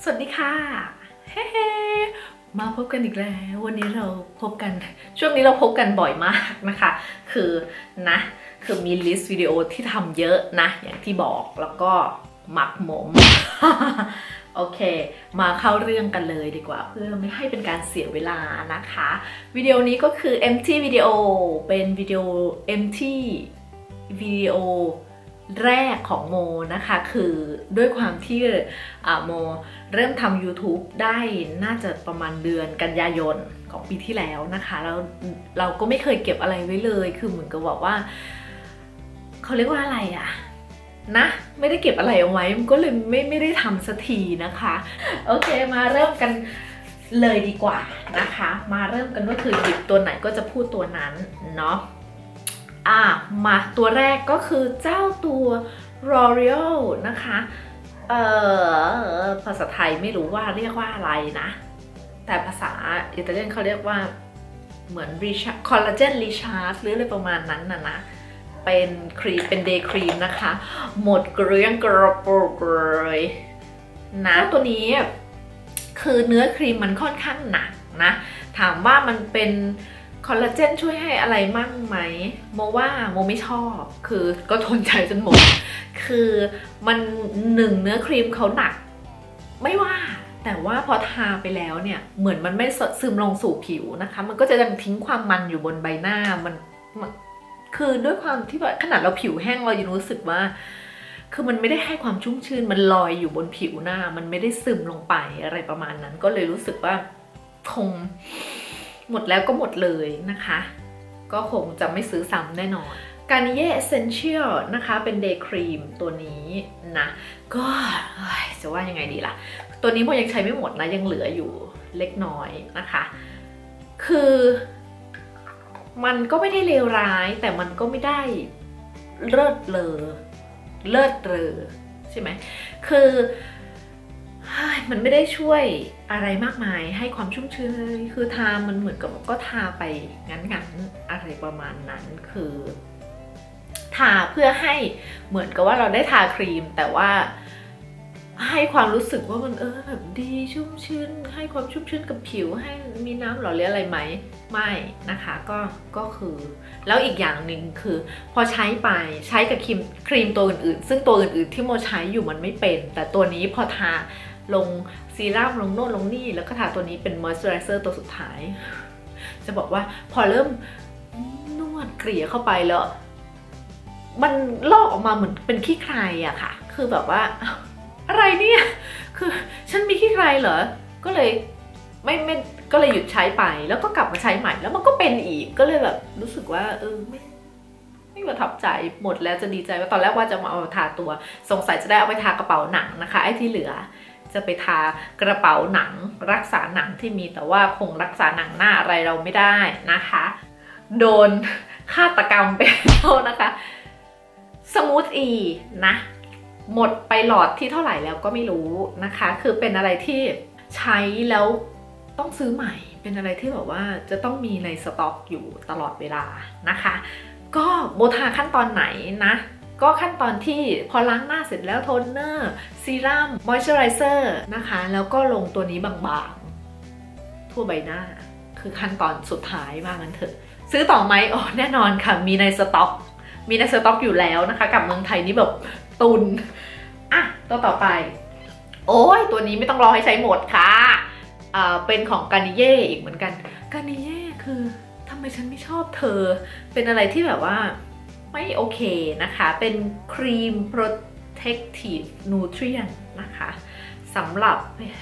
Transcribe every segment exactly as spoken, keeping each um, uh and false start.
สวัสดีค่ะเฮ้มาพบกันอีกแล้ววันนี้เราพบกันช่วงนี้เราพบกันบ่อยมากนะคะคือนะคือมีลิสต์วิดีโอที่ทำเยอะนะอย่างที่บอกแล้วก็หมักหมม โอเคมาเข้าเรื่องกันเลยดีกว่าเพื่อไม่ให้เป็นการเสียเวลานะคะวิดีโอนี้ก็คือ empty วิดีโอเป็นวิดีโอ empty วิดีโอแรกของโมนะคะคือด้วยความที่โมเริ่มทำ YouTube ได้น่าจะประมาณเดือนกันยายนของปีที่แล้วนะคะแล้วเราก็ไม่เคยเก็บอะไรไว้เลยคือเหมือนกับบอกว่าเขาเรียกว่าอะไรอะนะไม่ได้เก็บอะไรเอาไว้มันก็เลยไม่ไม่ได้ทำสักทีนะคะโอเคมาเริ่มกันเลยดีกว่านะคะมาเริ่มกันก็คือหยิบตัวไหนก็จะพูดตัวนั้นเนาะอ่ะมาตัวแรกก็คือเจ้าตัว L'Oreal นะคะเอ่อภาษาไทยไม่รู้ว่าเรียกว่าอะไรนะแต่ภาษาอิตาเลียนเขาเรียกว่าเหมือนคอลลาเจนรีชาร์จหรืออะไรประมาณนั้นนะนะเป็นครีมเป็นเดย์ครีมนะคะหมดเกลี้ยงกระปุกเลยนะตัวนี้คือเนื้อครีมมันค่อนข้างหนักนะถามว่ามันเป็นคอลลาเจนช่วยให้อะไรมั่งไหมโมว่าโมไม่ชอบคือก็ทนใจจนหมดคือมันหนึ่งเนื้อครีมเขาหนักไม่ว่าแต่ว่าพอทาไปแล้วเนี่ยเหมือนมันไม่ซึมลงสู่ผิวนะคะมันก็จะยังทิ้งความมันอยู่บนใบหน้ามันคือด้วยความที่ว่าขนาดเราผิวแห้งเรายังรู้สึกว่าคือมันไม่ได้ให้ความชุ่มชื้นมันลอยอยู่บนผิวหน้ามันไม่ได้ซึมลงไปอะไรประมาณนั้นก็เลยรู้สึกว่าคงหมดแล้วก็หมดเลยนะคะก็คงจะไม่ซื้อซ้ำแน่นอน Garnier Essential นะคะเป็น Day Cream ตัวนี้นะก็จะว่ายังไงดีล่ะตัวนี้โมยังใช้ไม่หมดนะยังเหลืออยู่เล็กน้อยนะคะคือมันก็ไม่ได้เลวร้ายแต่มันก็ไม่ได้เลิศเลอเลิศเลอใช่ไหมคือมันไม่ได้ช่วยอะไรมากมายให้ความชุ่มชื้นคือทามันเหมือนกับก็ทาไปงั้นๆอะไรประมาณนั้นคือทาเพื่อให้เหมือนกับว่าเราได้ทาครีมแต่ว่าให้ความรู้สึกว่ามันเออแบบดีชุ่มชื้นให้ความชุ่มชื้นกับผิวให้มีน้ำหล่อเลี้ยงอะไรไหมไม่นะคะก็ก็คือแล้วอีกอย่างหนึ่งคือพอใช้ไปใช้กับครีมครีมตัวอื่นๆซึ่งตัวอื่นๆที่โมใช้อยู่มันไม่เป็นแต่ตัวนี้พอทาลงซีรั่มลงโน่นลงนี่แล้วก็ทาตัวนี้เป็นมอยส์เจอไรเซอร์ตัวสุดท้ายจะบอกว่าพอเริ่มนวดเกลี่ยเข้าไปแล้วมันลอกออกมาเหมือนเป็นขี้ใครอะค่ะคือแบบว่าอะไรเนี่ยคือฉันมีขี้ใครเหรอก็เลยไม่ไม่ก็เลยหยุดใช้ไปแล้วก็กลับมาใช้ใหม่แล้วมันก็เป็นอีกก็เลยแบบรู้สึกว่าเออไม่ไม่ประทับใจหมดแล้วจะดีใจว่าตอนแรกว่าจะมาเอาทาตัวสงสัยจะได้เอาไปทากระเป๋าหนังนะคะไอ้ที่เหลือจะไปทากระเป๋าหนังรักษาหนังที่มีแต่ว่าคงรักษาหนังหน้าอะไรเราไม่ได้นะคะโดนฆาตกรรมไปแล้วนะคะสมูทอีนะหมดไปหลอดที่เท่าไหร่แล้วก็ไม่รู้นะคะคือเป็นอะไรที่ใช้แล้วต้องซื้อใหม่เป็นอะไรที่แบบว่าจะต้องมีในสต็อกอยู่ตลอดเวลานะคะก็โบทาขั้นตอนไหนนะก็ขั้นตอนที่พอล้างหน้าเสร็จแล้วโทนเนอร์ซีรั่มมอยส์เจอไรเซอร์นะคะแล้วก็ลงตัวนี้บางๆทั่วใบหน้าคือขั้นตอนสุดท้ายว่างั้นเถอะซื้อต่อไหมอ๋อแน่นอนค่ะมีในสต็อกมีในสต็อกอยู่แล้วนะคะกับเมืองไทยนี่แบบตุนอ่ะตัวต่อไปโอ้ยตัวนี้ไม่ต้องรอให้ใช้หมดค่ะอ่าเป็นของ Garnier อีกเหมือนกัน Garnier คือทำไมฉันไม่ชอบเธอเป็นอะไรที่แบบว่าไม่โอเคนะคะเป็นครีม protective nutrient นะคะสำหรับ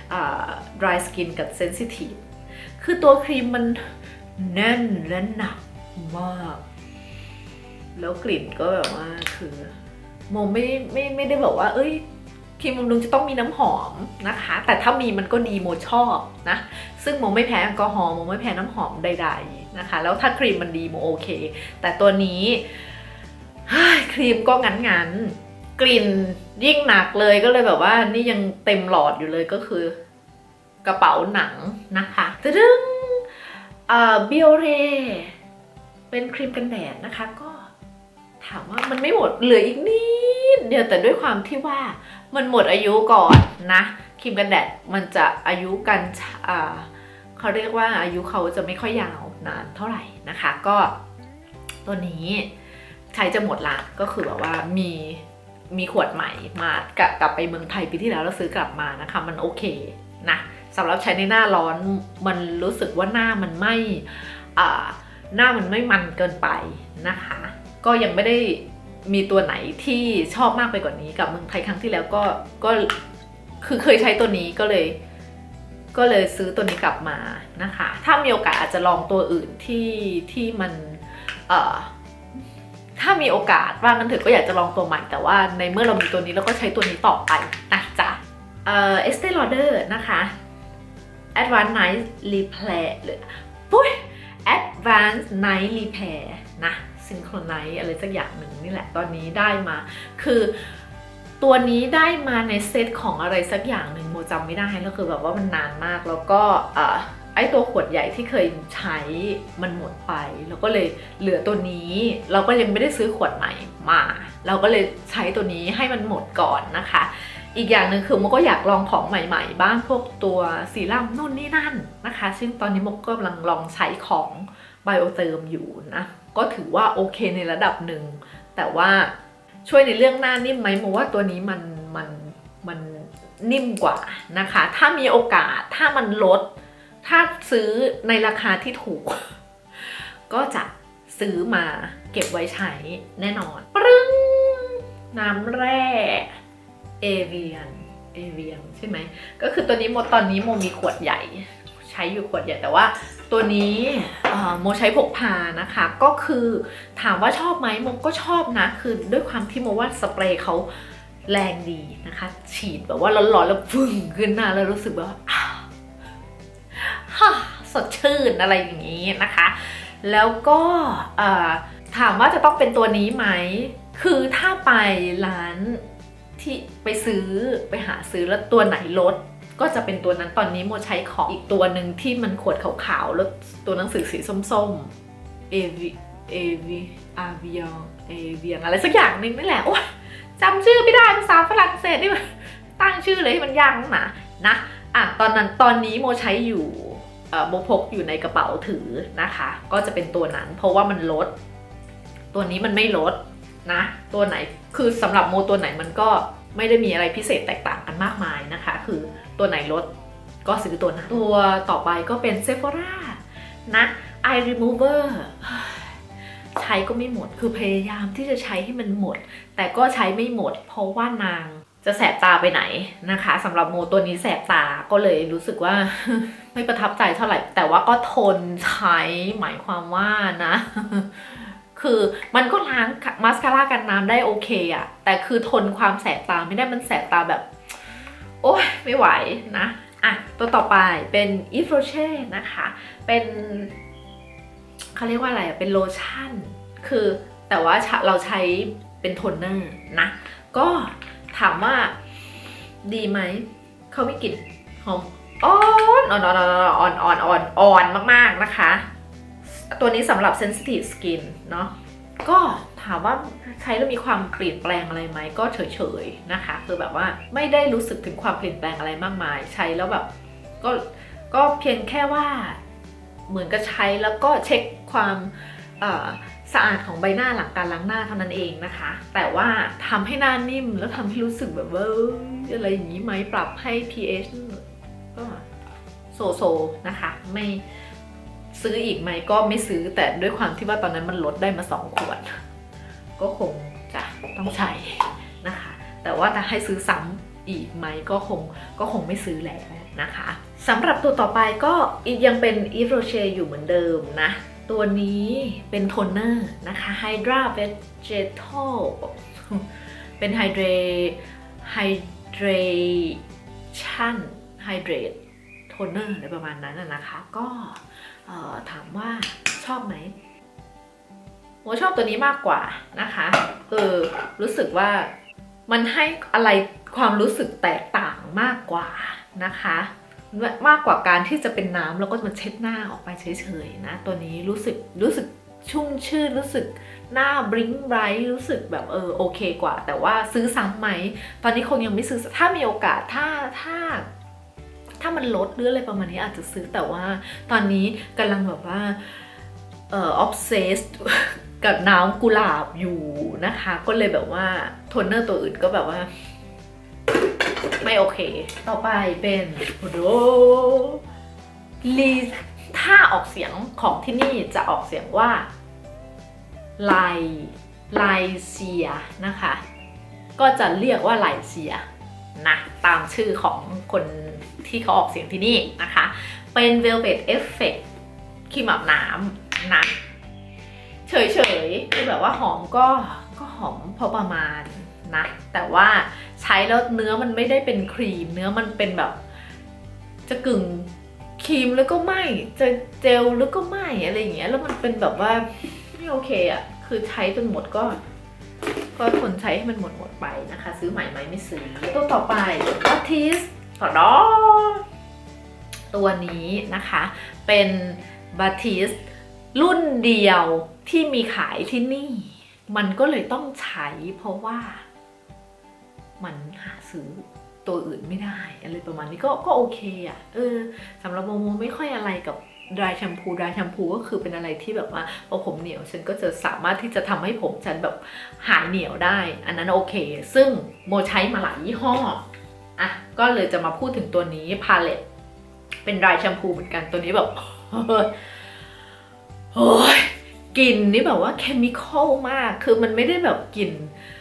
dry skin กับ sensitive คือตัวครีมมันแน่นและหนักมากแล้วกลิ่นก็แบบว่าคือโมไม่ไม่ไม่ได้บอกว่าเอ้ยครีมบำรุงจะต้องมีน้ำหอมนะคะแต่ถ้ามีมันก็ดีโมชอบนะซึ่งโมไม่แพ้แอลกอฮอล์โมไม่แพ้น้ำหอมใดๆนะคะแล้วถ้าครีมมันดีโมโอเคแต่ตัวนี้ครีมก็งั้นๆกลิ่นยิ่งหนักเลยก็เลยแบบว่านี่ยังเต็มหลอดอยู่เลยก็คือกระเป๋าหนังนะคะตึ้งเอ่อเบียเรเป็นครีมกันแดดนะคะก็ถามว่ามันไม่หมดเหลืออีกนิดเดียวแต่ด้วยความที่ว่ามันหมดอายุก่อนนะครีมกันแดดมันจะอายุกันอ่าเขาเรียกว่าอายุเขาจะไม่ค่อยยาวนานเท่าไหร่นะคะก็ตัวนี้ใช้จะหมดละก็คือแบบว่ามีมีขวดใหม่มากลับไปเมืองไทยปีที่แล้วเราซื้อกลับมานะคะมันโอเคนะสำหรับใช้ในหน้าร้อนมันรู้สึกว่าหน้ามันไม่อ่าหน้ามันไม่มันเกินไปนะคะก็ยังไม่ได้มีตัวไหนที่ชอบมากไปกว่านี้กับเมืองไทยครั้งที่แล้วก็ก็คือเคยใช้ตัวนี้ก็เลยก็เลยซื้อตัวนี้กลับมานะคะถ้ามีโอกาสอาจจะลองตัวอื่นที่ที่มันเอ่อถ้ามีโอกาสว่างั้นเถอะก็อยากจะลองตัวใหม่แต่ว่าในเมื่อเรามีตัวนี้เราก็ใช้ตัวนี้ต่อไปนะจ๊ะเอ่อ Estee Lauder นะคะ Advanced Night Repair หรือปุ๊ย Advanced Night Repair นะ Synchronize อะไรสักอย่างหนึ่งนี่แหละตอนนี้ได้มาคือตัวนี้ได้มาในเซตของอะไรสักอย่างหนึ่งโมจำไม่ได้แล้วคือแบบว่ามันนานมากแล้วก็ไอตัวขวดใหญ่ที่เคยใช้มันหมดไปแล้วก็เลยเหลือตัวนี้เราก็ยังไม่ได้ซื้อขวดใหม่มาเราก็เลยใช้ตัวนี้ให้มันหมดก่อนนะคะอีกอย่างหนึ่งคือโมก็อยากลองของใหม่ๆบ้างพวกตัวซีรั่มนู่นนี่นั่นนะคะซึ่งตอนนี้โมก็กำลังลองใช้ของไบโอเติมอยู่นะก็ถือว่าโอเคในระดับหนึ่งแต่ว่าช่วยในเรื่องหน้านิ่มไหมโมว่าตัวนี้มันมันมันนิ่มกว่านะคะถ้ามีโอกาสถ้ามันลดถ้าซื้อในราคาที่ถูกก็จะซื้อมาเก็บไว้ใช้แน่นอนปรึ้งน้ำแร่เอเวียนเอเวียนใช่ไหมก็คือตัวนี้โมตอนนี้โมมีขวดใหญ่ใช้อยู่ขวดใหญ่แต่ว่าตัวนี้โมใช้พกพานะคะก็คือถามว่าชอบไหมโมก็ชอบนะคือด้วยความที่โมว่าสเปรย์เขาแรงดีนะคะฉีดแบบว่าร้อนๆแล้วฟึ่งขึ้นหน้าแล้วรู้สึกว่าสดชื่นอะไรอย่างนี้นะคะแล้วก็ถามว่าจะต้องเป็นตัวนี้ไหมคือถ้าไปร้านที่ไปซื้อไปหาซื้อแล้วตัวไหนลดก็จะเป็นตัวนั้นตอนนี้โมใช้ของอีกตัวหนึ่งที่มันขวดขาวๆแล้วตัวหนังสือสีส้มๆเอวีเอวีอาร์วิองเอเวียงอะไรสักอย่างนึงนี่แหละโอ๊ยจำชื่อไม่ได้ภาษาฝรั่งเศสนี่มันตั้งชื่อเลยให้มันยากนักหนานะอ่ะตอนนั้นตอนนี้โมใช้อยู่โมพกอยู่ในกระเป๋าถือนะคะก็จะเป็นตัวนั้นเพราะว่ามันลดตัวนี้มันไม่ลดนะตัวไหนคือสำหรับโมตัวไหนมันก็ไม่ได้มีอะไรพิเศษแตกต่างกันมากมายนะคะคือตัวไหนลดก็ซื้อตัวนั้นตัวต่อไปก็เป็น Sephora นะ Eye Remover ใช้ก็ไม่หมดคือพยายามที่จะใช้ให้มันหมดแต่ก็ใช้ไม่หมดเพราะว่านางจะแสบตาไปไหนนะคะสำหรับโมตัวนี้แสบตาก็เลยรู้สึกว่าไม่ประทับใจเท่าไหร่แต่ว่าก็ทนใช้หมายความว่านะคือมันก็ล้างมาสคาร่ากันน้ำได้โอเคอะแต่คือทนความแสบตาไม่ได้มันแสบตาแบบโอ๊ยไม่ไหวนะอ่ะตัวต่อไปเป็น Yves Rocher นะคะเป็นเขาเรียกว่าอะไรอะเป็นโลชั่นคือแต่ว่าเราใช้เป็นโทนเนอร์นะก็ถามว่าดีไหมเขาไม่กลิ่นหอมอ่อนอ่อนอ่อนอ่อนอ่อนอ่อนอ่อนมากๆนะคะตัวนี้สำหรับ sensitive skin เนาะก็ถามว่าใช้แล้วมีความเปลี่ยนแปลงอะไรไหมก็เฉยๆนะคะคือแบบว่าไม่ได้รู้สึกถึงความเปลี่ยนแปลงอะไรมากมายใช้แล้วแบบก็ก็เพียงแค่ว่าเหมือนกับใช้แล้วก็เช็คความสะอาดของใบหน้าหลังการล้างหน้าเท่านั้นเองนะคะแต่ว่าทำให้หน้านิ่มแล้วทำให้รู้สึกแบบว่าอะไรอย่างนี้ไหมปรับให้ pH ก็โซโซนะคะไม่ซื้ออีกไหมก็ไม่ซื้อแต่ด้วยความที่ว่าตอนนั้นมันลดได้มาสองขวดก็คงจะต้องใช้นะคะแต่ว่าถ้าให้ซื้อซ้ำอีกไหมก็คงก็คงไม่ซื้อแล้วนะคะสำหรับตัวต่อไปก็ยังเป็น Yves Rocher อยู่เหมือนเดิมนะตัวนี้เป็นโทนเนอร์นะคะ Hydra Vegetal เป็น Hydrate Hydration Hydrate Toner อะไรประมาณนั้นนะคะก็ถามว่าชอบไหมโมชอบตัวนี้มากกว่านะคะเออรู้สึกว่ามันให้อะไรความรู้สึกแตกต่างมากกว่านะคะมากกว่าการที่จะเป็นน้ำแล้วก็มาเช็ดหน้าออกไปเฉยๆนะตัวนี้รู้สึกรู้สึกชุ่มชื่นรู้สึกหน้าบลิ้งไบรท์รู้สึกแบบเออโอเคกว่าแต่ว่าซื้อซ้ำไหมตอนนี้คงยังไม่ซื้อถ้ามีโอกาสถ้าถ้าถ้ามันลดหรืออะไรประมาณนี้อาจจะซื้อแต่ว่าตอนนี้กำลังแบบว่าเอ่อ obsessed กับน้ำกุหลาบอยู่นะคะก็เลยแบบว่าโทนเนอร์ตัวอื่นก็แบบว่าไม่โอเคต่อไปเป็นโรลีถ้าออกเสียงของที่นี่จะออกเสียงว่าไลไลเซียนะคะก็จะเรียกว่าไลเซียนะตามชื่อของคนที่เขาออกเสียงที่นี่นะคะเป็น Velvet Effect ครีมอาบน้ำนะเฉยๆคือแบบว่าหอมก็ก็หอมพอประมาณนะแต่ว่าใช้แล้วเนื้อมันไม่ได้เป็นครีมเนื้อมันเป็นแบบจะกึ่งครีมแล้วก็ไม่จะเจลแล้วก็ไม่อะไรอย่างเงี้ยแล้วมันเป็นแบบว่าไม่โอเคอ่ะคือใช้จนหมดก็ก็ทนใช้ให้มันหมดหมดไปนะคะซื้อใหม่ไหมไม่ซื้อตัวต่อไปบัตทิสต่อดอตัวนี้นะคะเป็นบัตทิสรุ่นเดียวที่มีขายที่นี่มันก็เลยต้องใช้เพราะว่ามันหาซื้อตัวอื่นไม่ได้อะไรประมาณนี้ก็ก็โอเคอ่ะเออสำหรับโมโมไม่ค่อยอะไรกับดรายแชมพูดรายแชมพูก็คือเป็นอะไรที่แบบว่าพอผมเหนียวฉันก็จะสามารถที่จะทำให้ผมฉันแบบหายเหนียวได้อันนั้นโอเคซึ่งโมใช้มาหลายยี่ห้ออ่ะก็เลยจะมาพูดถึงตัวนี้พาเลตเป็นดรายแชมพูเหมือนกันตัวนี้แบบโอ้ยกลิ่นนี่แบบว่าเคมีคอลมากคือมันไม่ได้แบบกลิ่น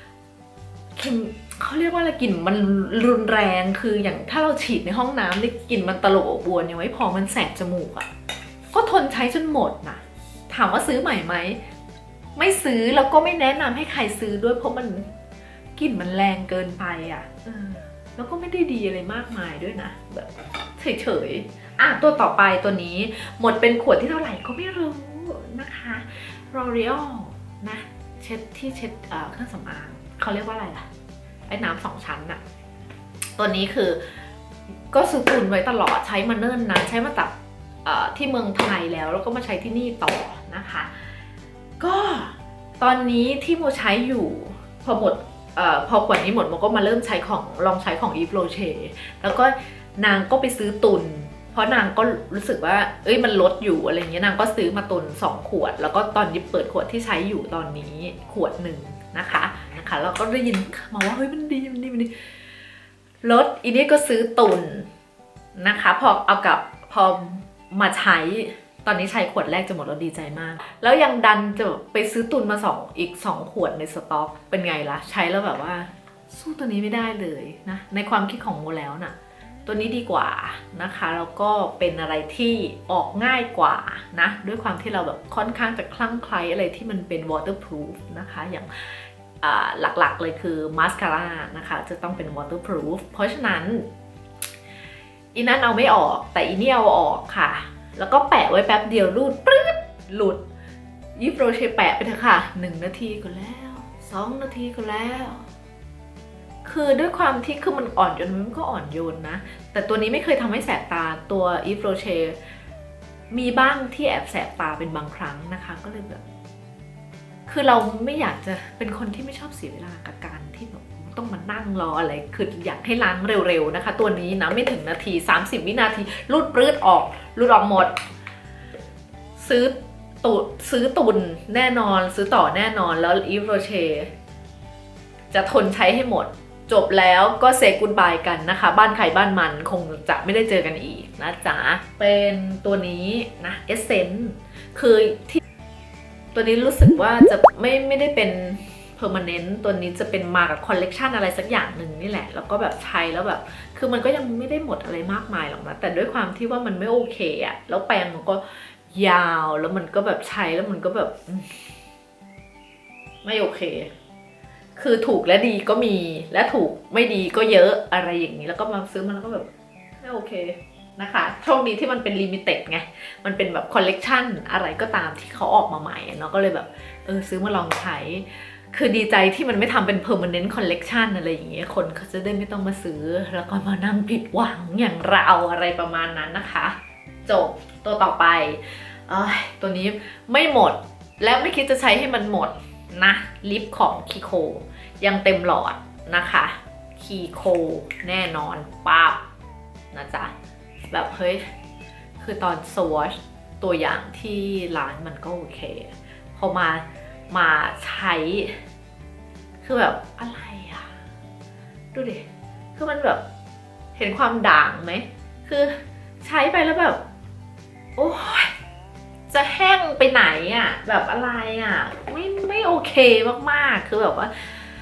เขาเรียกว่าอะไรกลิ่นมันรุนแรงคืออย่างถ้าเราฉีดในห้องน้ำนี่กลิ่นมันตลบอบอวนยังไม่พอมันแสบจมูกอะก็ทนใช้จนหมดนะถามว่าซื้อใหม่ไหมไม่ซื้อแล้วก็ไม่แนะนำให้ใครซื้อด้วยเพราะมันกลิ่นมันแรงเกินไปอะเออแล้วก็ไม่ได้ดีอะไรมากมายด้วยนะแบบเฉยๆอ่ะตัวต่อไปตัวนี้หมดเป็นขวดที่เท่าไหร่ก็ไม่รู้นะคะ L'Oreal นะเช็ดที่เช็ดเครื่องสำอางเขาเรียกว่าอะไรล่ะไอ้น้ำสองชั้นน่ะตัวนี้คือก็ซื้อตุนไว้ตลอดใช้มาเนิ่นนะใช้มาจากที่เมืองไทยแล้วแล้วก็มาใช้ที่นี่ต่อนะคะก็ตอนนี้ที่โมใช้อยู่พอหมดอพอขวดนี้หมดโมก็มาเริ่มใช้ของลองใช้ของ Yves Rocher แล้วก็นางก็ไปซื้อตุนเพราะนางก็รู้สึกว่าเอ้ยมันลดอยู่อะไรเงี้ยนางก็ซื้อมาตุนสองขวดแล้วก็ตอนนี้เปิดขวดที่ใช้อยู่ตอนนี้ขวดหนึ่งนะคะนะคะเราก็ได้ยินมาว่าเฮ้ยมันดีมันดีมันดีลดอีนี่ก็ซื้อตุนนะคะพอเอากับพอมาใช้ตอนนี้ใช้ขวดแรกจะหมดแล้วดีใจมากแล้วยังดันจะไปซื้อตุนมาสองอีกสองขวดในสต็อกเป็นไงล่ะใช้แล้วแบบว่าสู้ตัวนี้ไม่ได้เลยนะในความคิดของโมแล้วน่ะตัวนี้ดีกว่านะคะแล้วก็เป็นอะไรที่ออกง่ายกว่านะด้วยความที่เราแบบค่อนข้างจะคลั่งไคล้อะไรที่มันเป็น waterproof นะคะอย่างหลักๆเลยคือมาสคาร่านะคะจะต้องเป็น waterproof เพราะฉะนั้นอีนั่นเอาไม่ออกแต่อีนี่เอาออกค่ะแล้วก็แปะไว้แป๊บเดียวรูดปรึ๊ดหลุดYves Rocherแปะไปเถอะค่ะหนึ่งนาทีก็แล้วสองนาทีก็แล้วคือด้วยความที่คือมันอ่อนโยนมันก็อ่อนโยนนะแต่ตัวนี้ไม่เคยทำให้แสบตาตัว Yves Rocher มีบ้างที่แอบแสบตาเป็นบางครั้งนะคะก็เลยแบบคือเราไม่อยากจะเป็นคนที่ไม่ชอบเสียเวลากับการที่แบบต้องมานั่งรออะไรคืออยากให้ล้างเร็วๆนะคะตัวนี้นะไม่ถึงนาทีสามสิบวินาทีรูดปลื้ดออกรูดออกหมดซื้อตุซื้อตุนแน่นอนซื้อต่อแน่นอนแล้ว Yves Rocher จะทนใช้ให้หมดจบแล้วก็เซกูดบายกันนะคะบ้านใครบ้านมันคงจะไม่ได้เจอกันอีกนะจ๊ะเป็นตัวนี้นะเอสเซนส์คือที่ตัวนี้รู้สึกว่าจะไม่ไม่ได้เป็นpermanent ตัวนี้จะเป็นมากับคอลเลกชันอะไรสักอย่างหนึ่งนี่แหละแล้วก็แบบใช้แล้วแบบคือมันก็ยังไม่ได้หมดอะไรมากมายหรอกนะแต่ด้วยความที่ว่ามันไม่โอเคอะแล้วแปรงมันก็ยาวแล้วมันก็แบบใช้แล้วมันก็แบบไม่โอเคคือถูกและดีก็มีและถูกไม่ดีก็เยอะอะไรอย่างนี้แล้วก็มาซื้อมันแล้วก็แบบไม่โอเคนะคะโชคดีที่มันเป็นลิมิเต็ดไงมันเป็นแบบคอลเลกชันอะไรก็ตามที่เขาออกมาใหม่เนาะก็เลยแบบเออซื้อมาลองใช้คือดีใจที่มันไม่ทำเป็น permanent collection อะไรอย่างเงี้ยคนเขาจะได้ไม่ต้องมาซื้อแล้วก็มานั่งผิดหวังอย่างเราอะไรประมาณนั้นนะคะจบตัวต่อไปเอ้ยตัวนี้ไม่หมดแล้วไม่คิดจะใช้ให้มันหมดนะลิปของคีโคยังเต็มหลอดนะคะคีโคแน่นอนป๊าบนะจ๊ะแบบเฮ้ยคือตอนสวอชตัวอย่างที่ร้านมันก็โอเคพอมามาใช้คือแบบอะไรอะดูดิคือมันแบบเห็นความด่างไหมคือใช้ไปแล้วแบบโอ้ยจะแห้งไปไหนอะแบบอะไรอะไม่ไม่โอเคมากๆคือแบบว่า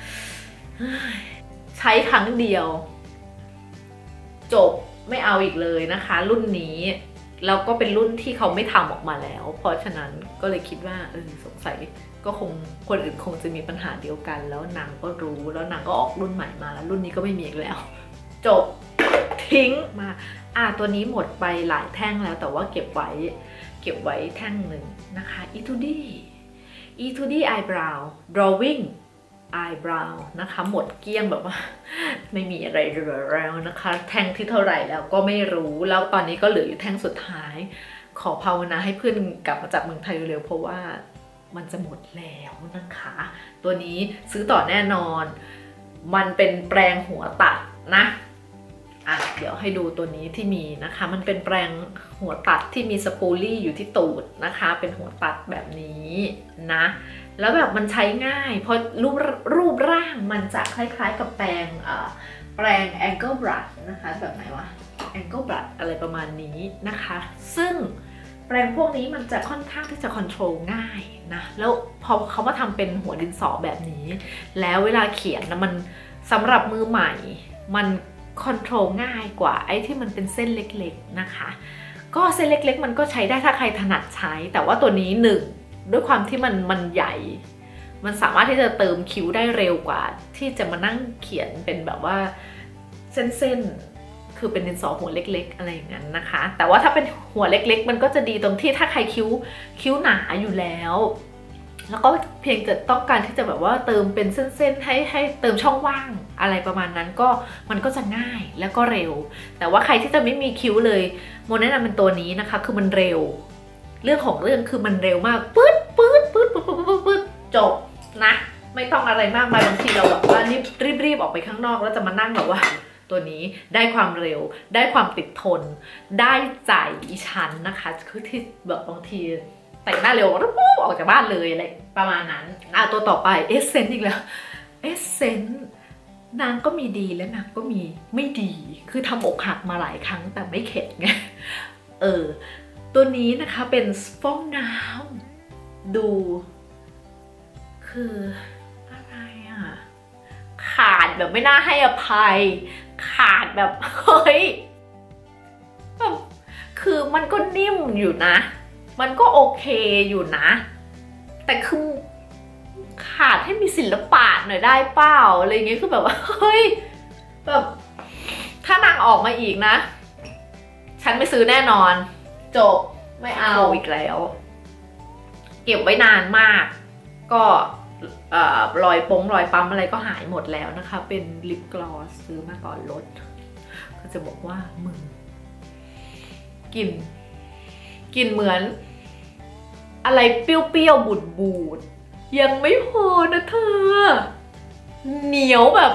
ใช้ครั้งเดียวจบไม่เอาอีกเลยนะคะรุ่นนี้แล้วก็เป็นรุ่นที่เขาไม่ทำออกมาแล้วเพราะฉะนั้นก็เลยคิดว่าเออสงสัยก็คงคนอื่นคงจะมีปัญหาเดียวกันแล้วนางก็รู้แล้วนางก็ออกรุ่นใหม่มาแล้วรุ่นนี้ก็ไม่มีอีกแล้วจบทิ้งมาอ่ะตัวนี้หมดไปหลายแท่งแล้วแต่ว่าเก็บไว้เก็บไว้แท่งหนึ่งนะคะ อี ทู ดี อี ทู ดี Eyebrow Drawing Eyebrow นะคะหมดเกลี้ยงแบบว่าไม่มีอะไรเหลือแล้วนะคะแท่งที่เท่าไหร่แล้วก็ไม่รู้แล้วตอนนี้ก็เหลืออยู่แท่งสุดท้ายขอภาวนาให้เพื่อนกลับมาจากเมืองไทยเร็วเพราะว่ามันจะหมดแล้วนะคะตัวนี้ซื้อต่อแน่นอนมันเป็นแปรงหัวตัดนะอ่ะเดี๋ยวให้ดูตัวนี้ที่มีนะคะมันเป็นแปรงหัวตัดที่มีสปูลี่อยู่ที่ตูดนะคะเป็นหัวตัดแบบนี้นะแล้วแบบมันใช้ง่ายเพราะรูปรูปร่างมันจะคล้ายๆกับแปรงแปรง Angle Brush นะคะแบบไหนวะ Angle Brush อะไรประมาณนี้นะคะซึ่งแปรงพวกนี้มันจะค่อนข้างที่จะคอนโทรลง่ายนะแล้วพอเขามาทำเป็นหัวดินสอแบบนี้แล้วเวลาเขียนนะมันสำหรับมือใหม่มันคอนโทรลง่ายกว่าไอ้ที่มันเป็นเส้นเล็กๆนะคะก็เส้นเล็กๆมันก็ใช้ได้ถ้าใครถนัดใช้แต่ว่าตัวนี้หนึ่งด้วยความที่มันมันใหญ่มันสามารถที่จะเติมคิ้วได้เร็วกว่าที่จะมานั่งเขียนเป็นแบบว่าเส้นๆคือเป็นดินสอหัวเล็กๆอะไรอย่างนั้นนะคะแต่ว่าถ้าเป็นหัวเล็กๆมันก็จะดีตรงที่ถ้าใครคิ้วคิ้วหนาอยู่แล้วแล้วก็เพียงจะต้องการที่จะแบบว่าเติมเป็นเส้นๆให้ให้เติมช่องว่างอะไรประมาณนั้นก็มันก็จะง่ายแล้วก็เร็วแต่ว่าใครที่จะไม่มีคิ้วเลยโมแนะนำเป็นตัวนี้นะคะคือมันเร็วเรื่องของเรื่องคือมันเร็วมากปื๊ดปื๊ดปื๊ดปื๊ดปื๊ดปื๊ดปื๊ดจบนะไม่ต้องอะไรมากมายบางทีเราแบบว่ารีบรีบรีบออกไปข้างนอกแล้วจะมานั่งแบบว่าตัวนี้ได้ความเร็วได้ความติดทนได้ใจอีฉันนะคะคือที่แบบบางทีแต่งหน้าเร็วแล้วปุ๊บออกจากบ้านเลยอะไรประมาณนั้นอ่ะตัวต่อไปเอสเซนต์อีกแล้วเอสเซนต์นางก็มีดีและนางก็มีไม่ดีคือทำอกหักมาหลายครั้งแต่ไม่เข็ดไงเออตัวนี้นะคะเป็นฟองน้ำดูคืออะไรอ่ะขาดแบบไม่น่าให้อภัยขาดแบบเฮ้ยแบบคือมันก็นิ่มอยู่นะมันก็โอเคอยู่นะแต่คือขาดให้มีศิลปะหน่อยได้เปล่าอะไรเงี้ยคือแบบว่าเฮ้ยแบบถ้านางออกมาอีกนะฉันไม่ซื้อแน่นอนจบไม่เอาอีกแล้วเก็บไว้นานมากก็รอยปงรอยปั๊มอะไรก็หายหมดแล้วนะคะเป็นลิปกลอสซื้อมาก่อนลดก็จะบอกว่ามึงกลิ่นกลิ่นเหมือนอะไรเปรี้ยวๆบูดๆยังไม่พอนะเธอเหนียวแบบ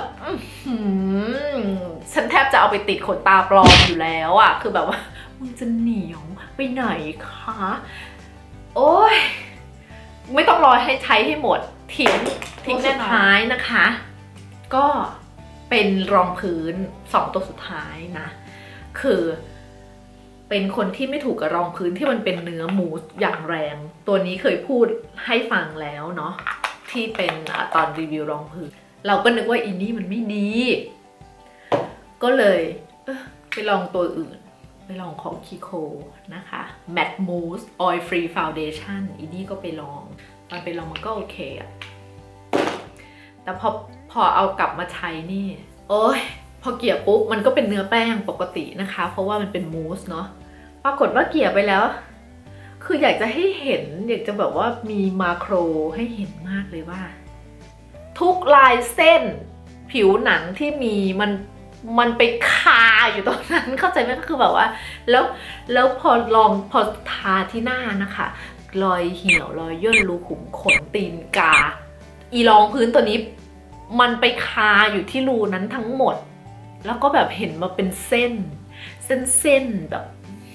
ฉันแทบจะเอาไปติดขนตาปลอมอยู่แล้วอ่ะคือแบบว่ามึงจะเหนียวไปไหนคะโอ้ยไม่ต้องรอให้ใช้ให้หมดทิ้งทิ้งสุดท้ายนะคะก็เป็นรองพื้นสองตัวสุดท้ายนะคือเป็นคนที่ไม่ถูกกับรองพื้นที่มันเป็นเนื้อมูสอย่างแรงตัวนี้เคยพูดให้ฟังแล้วเนาะที่เป็นตอนรีวิวรองพื้นเราก็นึกว่าอินนี่มันไม่ดีก็เลยเออไปลองตัวอื่นไปลองของคีโคนะคะ Matte Mousse Oil Free Foundation อินนี่ก็ไปลองตอนไปลองมันก็โอเคอะแต่พอพอเอากลับมาใช้นี่โอ้ยพอเกลี่ยปุ๊บมันก็เป็นเนื้อแป้งปกตินะคะเพราะว่ามันเป็นมูสเนาะปรากฏว่าเกลี่ยไปแล้วคืออยากจะให้เห็นอยากจะแบบว่ามีมาโครให้เห็นมากเลยว่าทุกลายเส้นผิวหนังที่มีมันมันไปคาอยู่ตรงนั้นเข้าใจไหมก็คือแบบว่าแล้วแล้วพอลองพอทาที่หน้านะคะรอยเหี่ยวรอยย่นรูขุมขนตีนกาอีรองพื้นตัวนี้มันไปคาอยู่ที่รูนั้นทั้งหมดแล้วก็แบบเห็นมาเป็นเส้นเส้นเส้นแบบ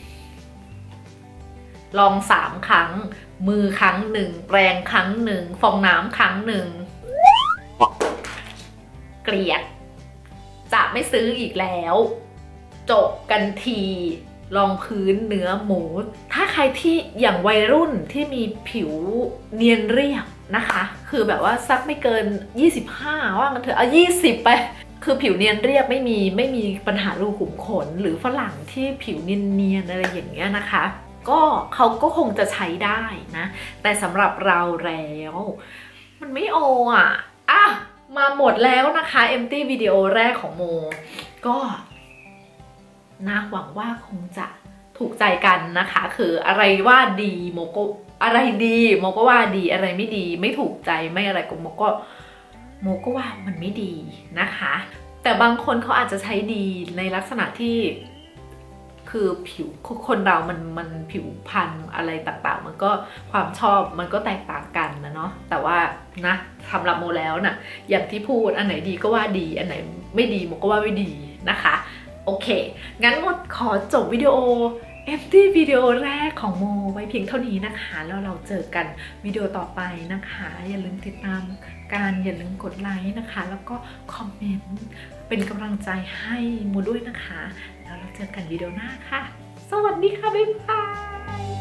ลองสามครั้งมือครั้งหนึ่งแปรงครั้งหนึ่งฟองน้ำครั้งหนึ่งเกลียดจะไม่ซื้ออีกแล้วจบกันทีรองพื้นเนื้อหมูถ้าใครที่อย่างวัยรุ่นที่มีผิวเนียนเรียบนะคะคือแบบว่าสักไม่เกินยี่สิบห้าว่างั้นเถอะเอายี่สิบไปคือผิวเนียนเรียบไม่มีไม่มีปัญหารูขุมขนหรือฝรั่งที่ผิวเนียนๆอะไรอย่างเงี้ยนะคะก็เขาก็คงจะใช้ได้นะแต่สำหรับเราแล้วมันไม่โออ่ะอ่ะมาหมดแล้วนะคะ empty วิดีโอแรกของโมก็นะหวังว่าคงจะถูกใจกันนะคะคืออะไรว่าดีโมก็อะไรดีโมก็ว่าดีอะไรไม่ดีไม่ถูกใจไม่อะไรก็โมก็โมก็ว่ามันไม่ดีนะคะแต่บางคนเขาอาจจะใช้ดีในลักษณะที่คือผิวคนเรามันมันผิวพรรณอะไรต่างๆมันก็ความชอบมันก็แตกต่างกันนะเนาะแต่ว่านะสำหรับโมแล้วนะ่ะอย่างที่พูดอันไหนดีก็ว่าดีอันไหนไม่ดีโมก็ว่าไม่ดีนะคะโอเคงั้นโมขอจบวิดีโอ empty วิดีโอแรกของโมไว้เพียงเท่านี้นะคะแล้วเราเจอกันวิดีโอต่อไปนะคะอย่าลืมติดตามกันอย่าลืมกดไลค์นะคะแล้วก็คอมเมนต์เป็นกำลังใจให้โมด้วยนะคะแล้วเราเจอกันวิดีโอหน้าค่ะสวัสดีค่ะบ๊ายบาย